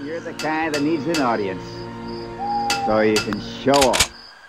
you're the kind that needs an audience, so you can show off.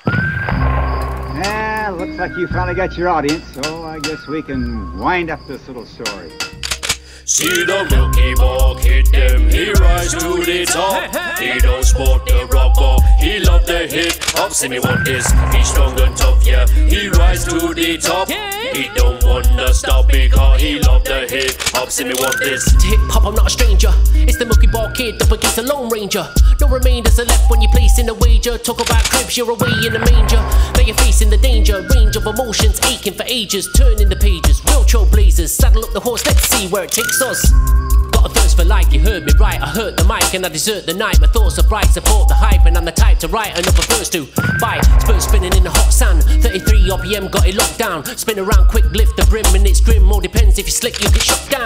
Looks like you finally got your audience, so I guess we can wind up this little story. See the Milky Ball hit them, he rise to the top. He don't sport the rubber, he love the hip hop. See me want this, he's strong and tough, yeah. He rise to the top, he don't wanna stop because he love the hip hop. See me want this. To hip hop, I'm not a stranger. It's the Milky Ball Kid up against the Lone Ranger. No remainders are left when you're placing a wager. Talk about cribs, you're away in the manger. Now you're facing the danger, range of emotions aching for ages. Turning the pages, real trailblazers. Saddle up the horse, let's see where it takes us. Got a thirst for life, you heard me right. I hurt the mic and I desert the night. My thoughts are bright, support the hype, and I'm the type to write another verse to bite. Spurs spinning in the hot sand, 33 RPM, got it locked down. Spin around quick, lift the brim, and it's grim. All depends if you're slick, you get shot down.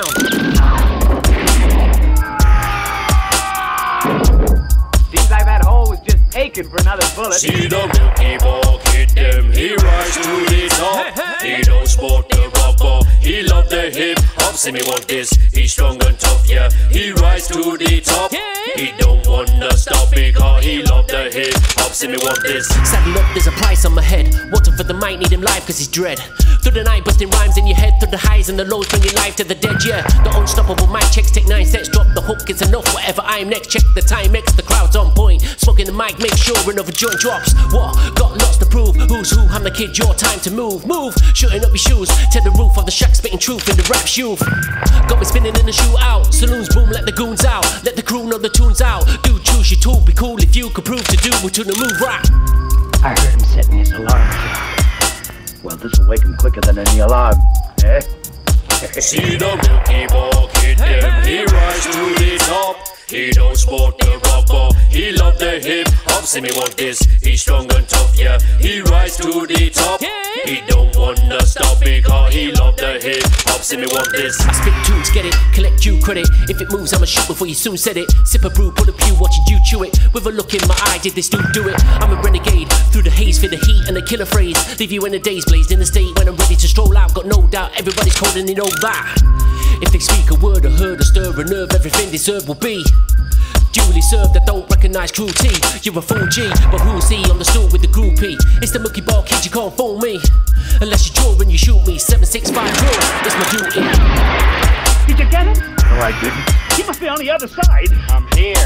Seems like that hole was just aching for another bullet. See the Milky Ball hit them, he rise to the top. He don't sport the rubber, he love the hip hop. See me want this, he's strong and tough, yeah. He rise to the top, he don't wanna stop because he love the hip hop. See me want this. Saddle up, there's a price on my head. Water for the mic, need him live cause he's dread. Through the night, busting rhymes in your head. Through the highs and the lows, bringing life to the dead, yeah. The unstoppable mic checks, take 9 sets. Drop the hook, it's enough, whatever I'm next. Check the time, X, the crowd's on point. Smoking the mic, make sure another joint drops. What? Got lots to prove. Who's who? I'm the kid, your time to move. Move, shooting up your shoes. To the roof of the shack, spitting truth in the rap shoe. Got me spinning in the shootout. Saloons boom, let the goons out. Let the crew know the tune's out. Do choose your tool, be cool if you could prove to do to the move right. I heard him setting his alarm clock. Well, this'll wake him quicker than any alarm, eh? See the Milky Ball hit them, he rise to the top. He don't sport the rubber, he love the hip hop. See me want this, he's strong and tough, yeah. He rise to the top, he don't wanna stop because he love the hip hop. See me want this. I spit tunes, get it, collect you credit. If it moves, I'ma shoot before you soon said it. Sip a brew, pull a pew, watching you chew it. With a look in my eye, did this dude do it? I'm a renegade, through the haze, feel the heat and the killer phrase. Leave you in the daze, blazed in the state when I'm ready to stroll out. Got no doubt, everybody's cold and they know that. If they speak a word or heard or stir a nerve, everything deserved will be duly served. I don't recognise cruelty. You're a full G, but who's he on the stool with the groupie? It's the Milky Ball Kid, you can't fool me unless you draw when you shoot me. 765 draw, it's my duty. Did you get him? No, I didn't. He must be on the other side. I'm here.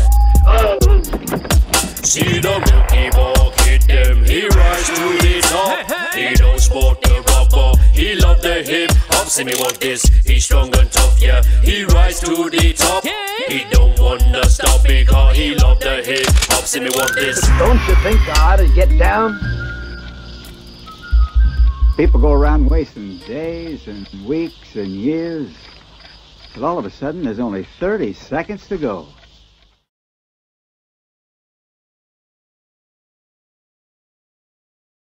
See the Milky Ball hit them, he rise to the top. He don't sport the rubber, he love the hip hop. See me want this, he's strong and tough, yeah. He rise to the top, he don't wanna stop because he love the hip hop. See me want this. Don't you think I ought to get down? People go around wasting days and weeks and years, till all of a sudden there's only 30 seconds to go.